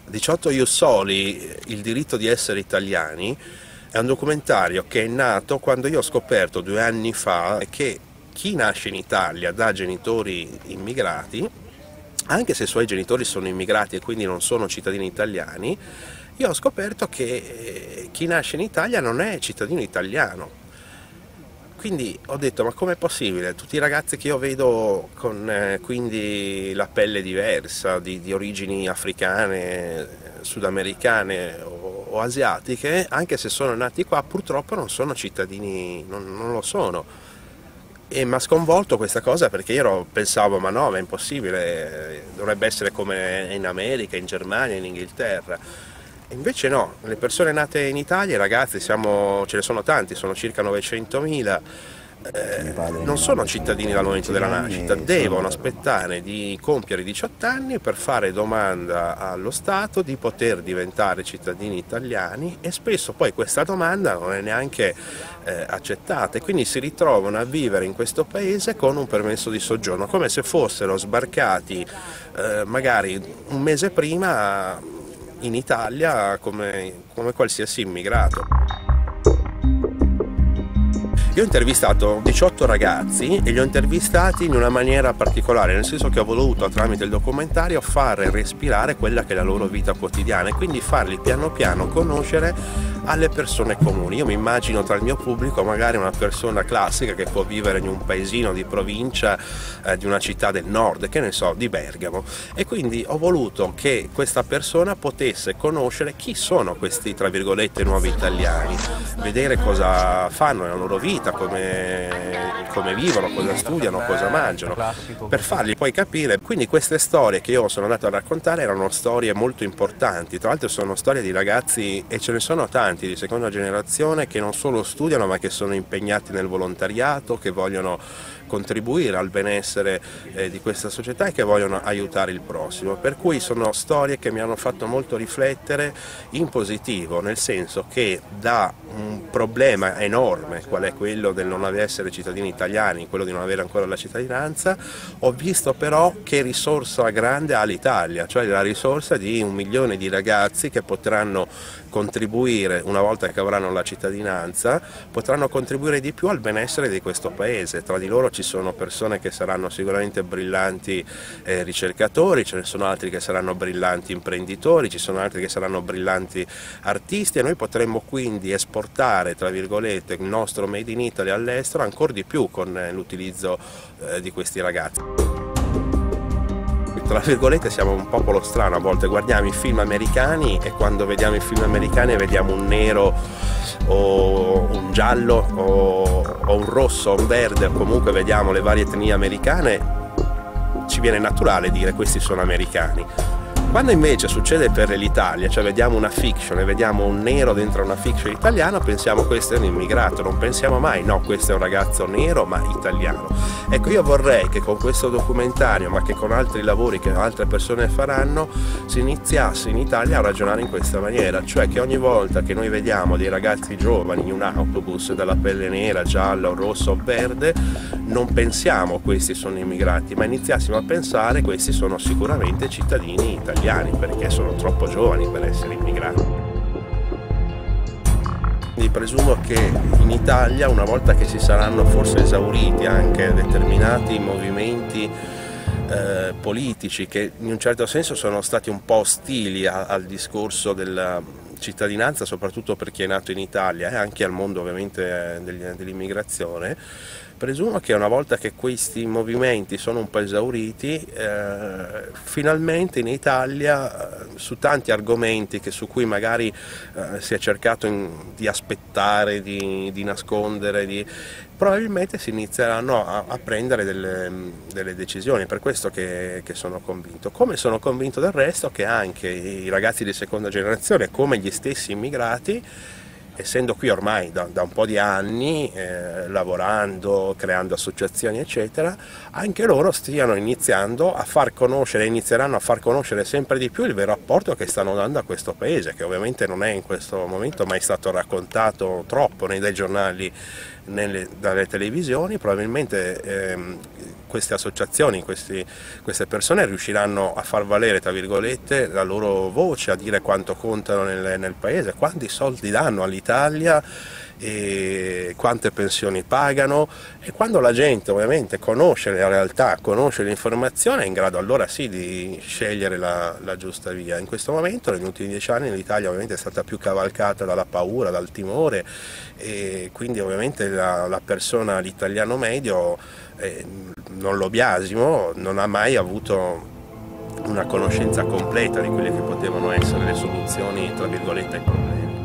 18 Ius Soli, il diritto di essere italiani, è un documentario che è nato quando io ho scoperto 2 anni fa che chi nasce in Italia da genitori immigrati, anche se i suoi genitori sono immigrati e quindi non sono cittadini italiani, io ho scoperto che chi nasce in Italia non è cittadino italiano. Quindi ho detto, ma com'è possibile? Tutti i ragazzi che io vedo con quindi la pelle diversa, di origini africane, sudamericane o asiatiche, anche se sono nati qua, purtroppo non sono cittadini, non lo sono. E mi ha sconvolto questa cosa perché io pensavo, ma no, ma è impossibile, dovrebbe essere come in America, in Germania, in Inghilterra. E invece no, le persone nate in Italia, i ragazzi, ce ne sono tanti, sono circa 900.000, non sono cittadini dal momento della nascita, devono aspettare di compiere i 18 anni per fare domanda allo Stato di poter diventare cittadini italiani e spesso poi questa domanda non è neanche accettata e quindi si ritrovano a vivere in questo paese con un permesso di soggiorno, come se fossero sbarcati magari un mese prima in Italia come qualsiasi immigrato. Io ho intervistato 18 ragazzi e li ho intervistati in una maniera particolare, nel senso che ho voluto tramite il documentario far respirare quella che è la loro vita quotidiana e quindi farli piano piano conoscere alle persone comuni. Io mi immagino tra il mio pubblico magari una persona classica che può vivere in un paesino di provincia di una città del nord, che ne so, di Bergamo, e quindi ho voluto che questa persona potesse conoscere chi sono questi, tra virgolette, nuovi italiani, vedere cosa fanno nella loro vita, come vivono, cosa studiano, cosa mangiano, per fargli poi capire. Quindi queste storie che io sono andato a raccontare erano storie molto importanti, tra l'altro sono storie di ragazzi, e ce ne sono tanti di seconda generazione, che non solo studiano ma che sono impegnati nel volontariato, che vogliono contribuire al benessere di questa società e che vogliono aiutare il prossimo, per cui sono storie che mi hanno fatto molto riflettere in positivo, nel senso che da un problema enorme qual è quello del non essere cittadini italiani, quello di non avere ancora la cittadinanza, ho visto però che risorsa grande ha l'Italia, cioè la risorsa di 1 milione di ragazzi che potranno contribuire, una volta che avranno la cittadinanza, potranno contribuire di più al benessere di questo paese. Tra di loro ci sono persone che saranno sicuramente brillanti ricercatori, ce ne sono altri che saranno brillanti imprenditori, ci sono altri che saranno brillanti artisti, e noi potremmo quindi esportare, tra virgolette, il nostro Made in Italy all'estero ancora di più con l'utilizzo di questi ragazzi. Tra virgolette siamo un popolo strano, a volte guardiamo i film americani e quando vediamo i film americani vediamo un nero o un giallo o un rosso o un verde, o comunque vediamo le varie etnie americane, ci viene naturale dire questi sono americani. Quando invece succede per l'Italia, cioè vediamo una fiction e vediamo un nero dentro una fiction italiana, pensiamo questo è un immigrato, non pensiamo mai no, questo è un ragazzo nero ma italiano. Ecco, io vorrei che con questo documentario, ma che con altri lavori che altre persone faranno, si iniziasse in Italia a ragionare in questa maniera, cioè che ogni volta che noi vediamo dei ragazzi giovani in un autobus dalla pelle nera, gialla, rossa o verde, non pensiamo questi sono immigrati, ma iniziassimo a pensare questi sono sicuramente cittadini italiani, perché sono troppo giovani per essere immigrati. Quindi presumo che in Italia, una volta che si saranno forse esauriti anche determinati movimenti politici che in un certo senso sono stati un po' ostili al discorso della cittadinanza, soprattutto per chi è nato in Italia e anche al mondo ovviamente dell'immigrazione, presumo che una volta che questi movimenti sono un po' esauriti, finalmente in Italia su tanti argomenti su cui magari si è cercato di aspettare, di nascondere, probabilmente si inizieranno a prendere delle decisioni, per questo che sono convinto. Come sono convinto del resto che anche i ragazzi di seconda generazione, come gli stessi immigrati, essendo qui ormai da un po' di anni, lavorando, creando associazioni eccetera, anche loro stiano iniziando a far conoscere, inizieranno a far conoscere sempre di più il vero apporto che stanno dando a questo paese, che ovviamente non è in questo momento mai stato raccontato troppo nei dai giornali dalle televisioni, probabilmente queste associazioni, queste persone riusciranno a far valere, tra virgolette, la loro voce, a dire quanto contano nel paese, quanti soldi danno all'Italia e quante pensioni pagano, e quando la gente ovviamente conosce la realtà, conosce l'informazione, è in grado allora sì di scegliere la giusta via. In questo momento, negli ultimi 10 anni, l'Italia ovviamente è stata più cavalcata dalla paura, dal timore, e quindi ovviamente la persona, l'italiano medio, non lo biasimo, non ha mai avuto una conoscenza completa di quelle che potevano essere le soluzioni, tra virgolette, ai problemi.